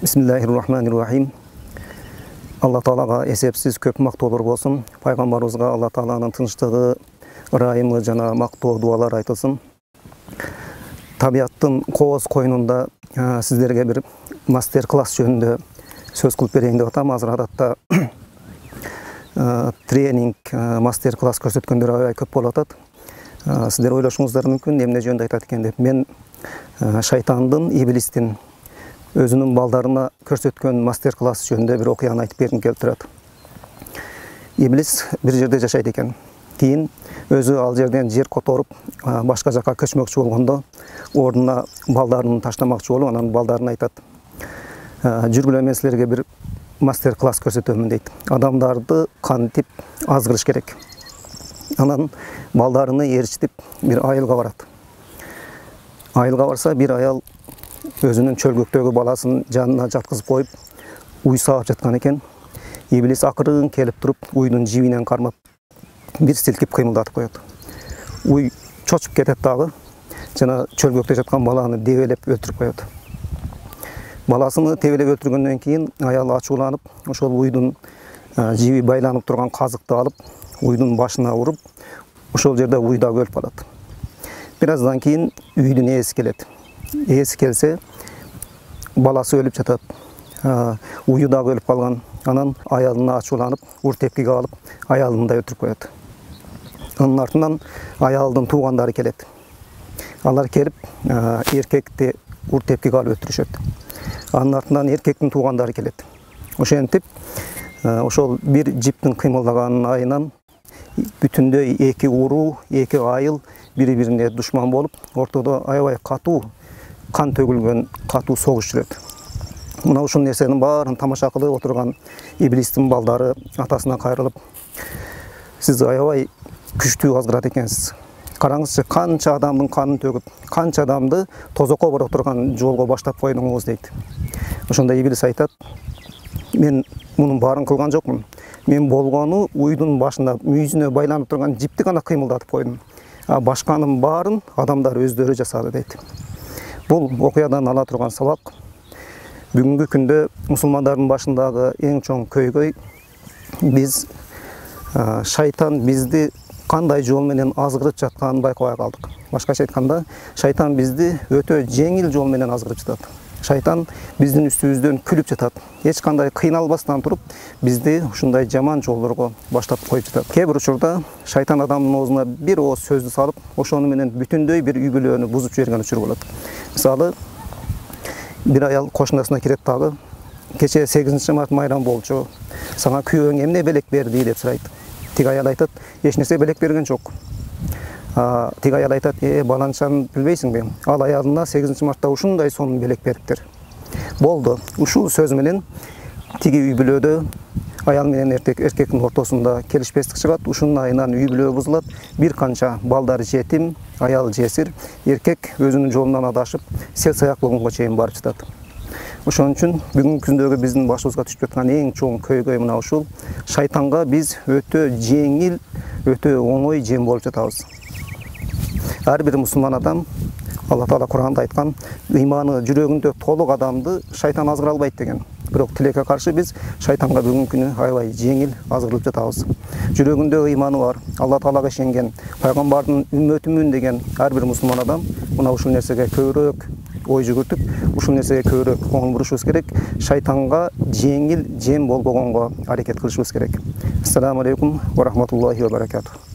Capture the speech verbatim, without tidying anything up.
Бисмиллахир-рахманир-рахим. Алла Таалага эсепсиз көп мактоолор болсун. Пайгамбарыбызга Алла Тааланын тынчтыгы, ырайымы жана мактоо дуалар айтылсын. Табияттын кооз коюнунда сиздерге бир мастер класс жөнүндө сөз кылып берейин деп атам. Азыр адатта тренинг, мастер класс көрсөткөндөр аябай көп болуп атат. Сиздер ойлошуңуздар мүмкүн, эмне жөнүндө айтат экен деп. Мен шайтандын, иблистин өзүнүн балдарына көрсөткөн мастер класс жөнүндө бир окуяны айтып бергим келип турат. Иблис бир жерде жашайт экен. Кийин өзү ал жерден жер которуп, башка жакка көчмөкчү болгондо, ордуна балдарын таштамакчы болуп, анан балдарына айтат: "Жүргүлө, мен силерге бир мастер класс көрсөтөмүн" дейт. Адамдарды кантип азгырыш керек. Анан балдарыны ээрчитип бир айылга барат. Айылга барса, бир аял өзүнүн чөлгөктөгү баласын жанына жаткызып коюп, уй саап жаткан экен. Иблис акырын келип туруп, уйдун жибинен кармап, бир силкип кыймылдатып коет. Уй чочуп кетет дагы, жана чөлгөктө жаткан баланы дебелеп өлтүрүп коет. Баласыны тебелеп өлтүргөндөн кийин аял ачууланып, ошол уйдун жиби байланып турган казыкты алып, уйдун башына уруп, ошол жерде уй дагы өлүп калат. Бир аздан кийин үйдүн ээси келет. Ээси келсе, баласы өлүп жатат. Уйу дагы өлүп калган. Анан аялына ачууланып, ур тепкиге алып, аялын да өлтүрүп коет. Анын артынан аялдын туугандары келет. Алар келип, эркекти ур тепкиге алып өлтүрүшөт. Анын артынан эркектин туугандары келет. Ошентип, ошол бир жиптин кыймылдаганын айынан бүтүндөй эки уруу, эки айыл бири-бирине душман болуп, ортодо аябай катуу кан төгүлгөн катуу согуш жүрөт. Мына ушул нерсенин баарын тамаша кылып отурган иблистин балдары атасына кайрылып: "Сиз аябай күчтүү азгырат экенсиз. Караңызчы, канча адамдын канын төгүп, канча адамды тозокко барып турган жолго баштап койдуңуз" дейт. Ошондо иблис айтат: "Мен мунун баарын кылган жокмун. Мен болгону уйдун башында мүйүзүнө байланып турган жипти гана кыймылдатып койдум. А башканын баарын адамдар өздөрү жасады" дейт. Бул окуядан ала турган сабак бүгүнкү күндө мусулмандардын башындагы эң чоң көйгөй биз шайтан бизди кандай жол менен азгырып жатканын байкабай калдык. Башкача айтканда, шайтан бизди өтө жеңил жол менен азгырып жатат. Шайтан биздин үстүбүздөн күлүп жатат. Эч кандай кыйналбастан туруп, бизди ушундай жаман жолдорго баштап коюп жатат. Кээ бир учурда шайтан адамдын оозуна бир ооз сөздү салып, ошону менен бүтүндөй бир үй бүлөнү бузуп жиберген учур болот. Мисалы, бир аял кошунасына кирет дагы: "Кечээ сегизинчи март майрам болчу. Сага күйөөң эмне белек берди?" деп сурайт. Тиги аял айтат: "Эч нерсе белек берген жок." Тиги аял айтат: "Э, баланчаны билбейсиңби? Ал аялына сегизинчи мартта ушундай сонун белек бериптир." Болду. Ушул сөз менен тиги үй бүлөдө аял менен эркек эркектин ортосунда келишпестик чыгат. Ушунун айынан үй бүлө бузулат. Бир канча балдар жетим, аял жесир, эркек өзүнүн жолунан адашып, сел саяк болгонго чейин барып жатат. Ошон үчүн бүгүнкү күндөгү биздин башыбызга түшүп жаткан эң чоң көйгөй мына ушул: шайтанга биз өтө жеңил, өтө оңой жем болуп жатабыз. Ар бир мусулман адам, Алла Таала Куранда айткан, ыйманы жүрөгүндө толук адамды шайтан азгыра албайт деген. Бирок тилекке каршы биз шайтанга бүгүнкү күнү аябай жеңил азгырылып жатабыз. Жүрөгүндө ыйманы бар, Алла Таалага ишенген, пайгамбардын үммөтүмүн деген ар бир мусулман адам мына ушул нерсеге көбүрөөк ой жүгүртүп, ушул нерсеге көбүрөөк көңүл бурушубуз керек. Шайтанга жеңил жем болбогонго аракет кылышыбыз керек. Саламу алейкум ва рахматуллахи ва баракатух.